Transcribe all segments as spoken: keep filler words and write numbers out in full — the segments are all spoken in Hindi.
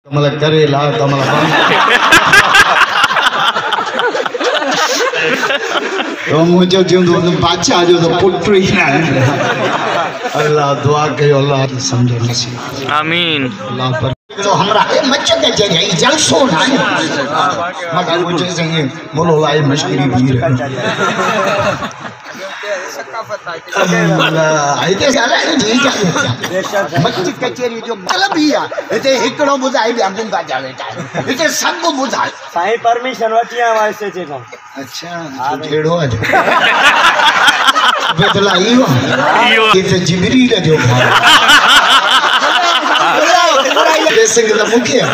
कमल करेला कमल तो मुझे जो तो बादशाह जो तो पुत्र ही ना अल्लाह दुआ कयो अल्लाह समझो नसीब आमीन अल्लाह पर तो हमरा ए मच्छ के जरिए जलसो ना मगर मुझे से बोलो लाई मशकरी वीर आइते साला जी मच्छ कचेरी जो मतलब ही है इते एकड़ो बुधाई बि अंबा जावे इते सब बुधाई साईं परमिशन वटिया वास्ते जेको अच्छा जेड़ो है बेतला इयो इते जिबरील जो सिंह का मुखिया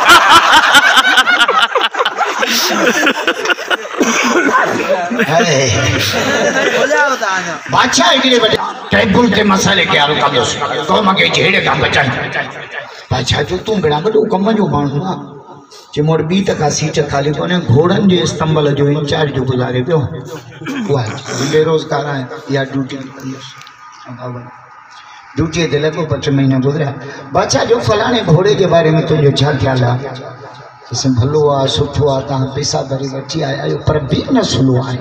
बादशाह इकड़े बैठे टेबल के मसाले के आरो कम तो मगे झेड़े का बचाई बादशाह जो तू बड़ा बड़ो कम जो मानू ना जे मोर बी टका सीट खाली कोने घोड़न जे स्तंभल जो इंचार्ज जो गुजारे पियो हुआ बेरोजगार है या ड्यूटी ड्यूटी ते लगो पच महीना गुजरा बादशाह जो फलाने घोड़े के बारे में तुझो छा ख्याल है इसे भलो आ सुठो आ ता पैसा भरी वठी आयो पर बिजनेस स्लो है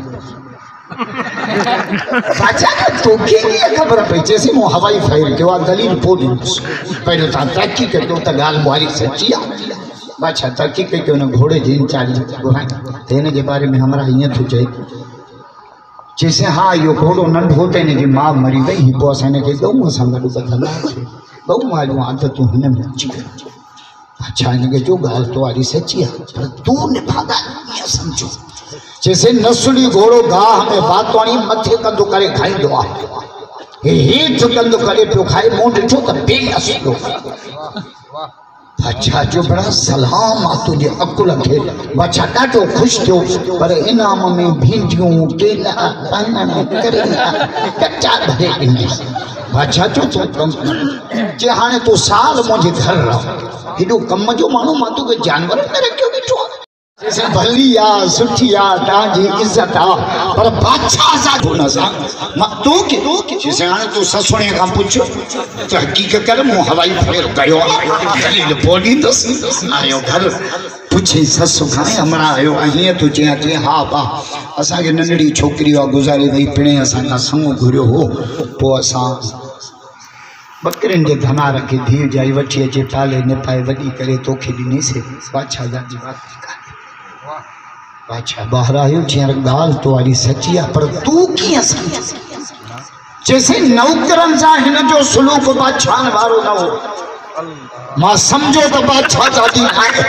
बादशाह का तोखे की खबर पई जैसे मो हवाई फायर के वा दलील पोडी पहले ता ताकी के तो ता गाल मारी सच्ची आ बादशाह ताकी के के घोड़े जिन चाली गोहाई तेने के बारे में हमरा इया तो जाए जैसे हाँ यो घोड़ो नंढ होते ने की मां मरी गई ही पोस ने के गऊ संग बदला गऊ मारू आदत तू हने में अच्छी अच्छा इनके जो गाल तो आरी सच्ची है पर तू ने भागा ये समझो जैसे नसुली घोड़ो गाह में बातवाणी मथे कंदो करे खाई दो हे हेठ कंदो करे पियो खाए मुंड जो त बेअसलो अच्छा जो बड़ा सलाम आ तुझे अकुल खे बच्चा डाटो खुश थियो पर इनाम में भिंडियों केला पाना करेला कच्चा भरे इंडी अच्छा जो तो कम जे हाने तो साल मुझे घर रहो हिडो कम जो मानो मा तो के जानवर में रखियो बिठो जैसे भली आ सुठी आ ताजी इज्जत आ पर बादशाह सा गुना सा मा तू के जैसे हाने तो ससुणे का पूछो तो हकीकत कर मु हवाई फेर गयो दलील बोली दस आयो घर पूछे ससु खाए हमरा आयो अहिए तो जे जे हा बा असा के नंढड़ी छोकरी वा गुजारे वई पिणे असा का संग घुरियो हो पो असा बकरिन के धना रखे धीर जाई वठी अचे ताले न पाए वडी करे तोखे दी से बादशाह जा जी बात बादशाह बाहर आयो जे गाल तो वाली सच्ची है पर तू की समझ जैसे नौकरन सा हिन जो सुलूक बादशाह वारो न हो मां समझो तो बादशाह जादी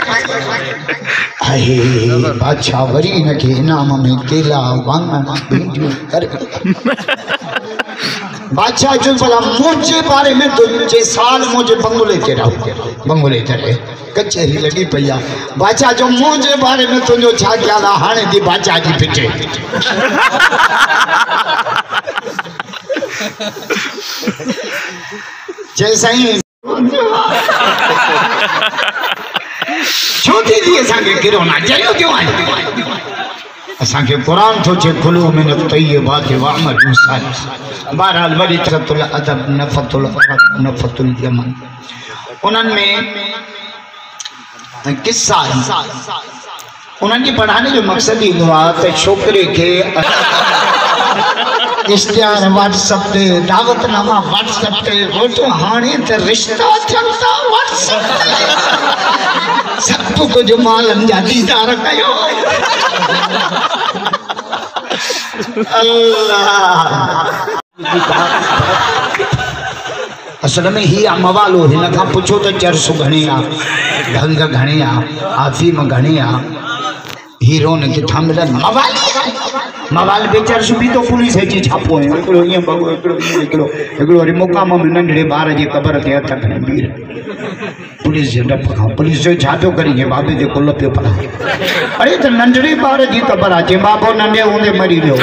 आहे बादशाह वरी न के इनाम में केला वांगण भिंडियों करे बादशाह जो बोला मुझे बारे में तो जे साल मुझे बंगले के रहो बंगले करे कचहरी लगी पैया बादशाह जो मुझे बारे में तो जो छा क्या ला हाने दी बादशाह की पिटे जैसा ही छोटी दी संगे किरोना जरियो क्यों आई असांखे कुरान तो चे खुलू में तय्यबात व अमल सालिह बहरहाल वरी तरतुल अदब नफतुल अरब नफतुल यमन उनन में किस्सा उनन की पढ़ाने जो मकसद ही हुआ तो छोकरे के इश्तिहार व्हाट्सएप पे दावतनामा व्हाट्सएप पे वो तो हाने ते रिश्ता चलता व्हाट्सएप सब कुछ मालन जा दीदार कयो अल्लाह असल में ही मवालो हिन का पूछो तो चरस घणे आ ढंग घणे आ आफीम घणे आ हीरो ने किथा मिलन मवाल मवाल बेचरस भी तो पुलिस है जी छापो है एकड़ो ये बगो एकड़ो एकड़ो एकड़ो रे मुकाम में नंढड़े बार जी कबर के हथ खणे बीर पुलिस जे डप खा पुलिस जो छापो करिए बाबे जे कुल पे पड़ा अरे तो नंढड़े बार जी कबर आ जे बाबो नंढे होंदे मरी वियो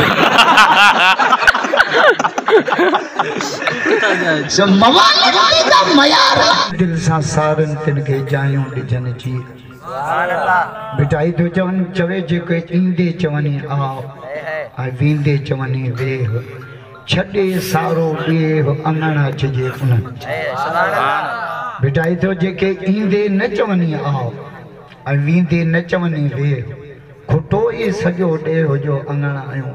सो मवाल का मयार दिल सा सारन तिन के जायूं दिजन जी बिटाई तो चवन चवे जे के इंदे चवनी आओ आ वींदे चवनी वे छडे सारो बे अंगणा छजे उन बिटाई तो जेके ईंदे न चवनी आओ ऐं वींदे न चवनी वे खुटो ई सॼो ॾे हुजो अंगणा आहियूं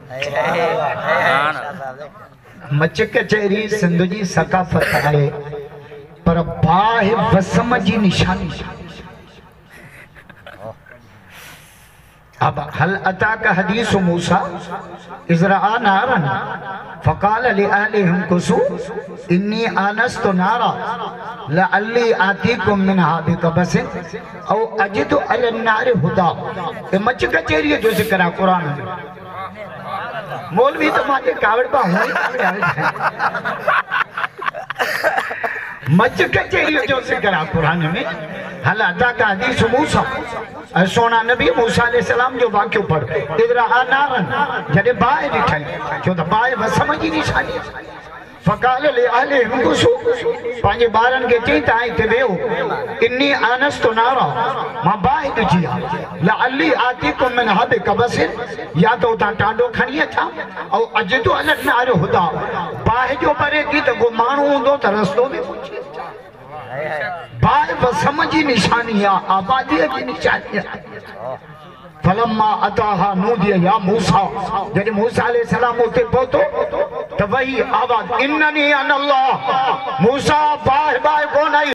मच कचहरी सिंध जी सकाफ़त आहे पर बाहि वसम जी निशानी। अब हल अताक हदीस मूसा इज़रा नारन फ़क़ाल लिअहलिहिम कुसू इन्नी आनस्तु नारा लअल्ली आतीकुम मिनहा बिक़बसिन औ अजिदु अलन नारि हुदा। ए मच कचहरी जो ज़िक्र आहे कुरान में। मौलवी तो माते कावड़ पा हुई मच कचहरी जो ज़िक्र आहे कुरान में। हल अताक हदीस मूसा सोना नबी मूसा अलैहिस्सलाम जो वाक़ियो पढ़ इज़रा नारन जॾहिं बाहि ॾिठई छो त बाहि वसम जी निशानी। फ़क़ाल लिअहलिहिम कुसू पंहिंजे ॿारनि खे चई त हिते वेहो इन्नी आनस्तु नारा मां बाहि ॾिठी आहे लअल्ली आतीकुम मिनहा बिक़बसिन या त उतां टांडो खणी अचां ऐं अजिदु अलन नारि हुदा बाहि जो परे थी त को माण्हू हूंदो त रस्तो बि पुछी बाहि वसम जी निशानी आहे आबादीअ जी निशानी आहे। फलम्मा अताहा नूदिया या मूसा जॾहिं मूसा अलैहिस्सलाम उते पहुतो त वही आवाज़ इन्ननी अनल्लाह मूसा बाहि बाहि कोन आई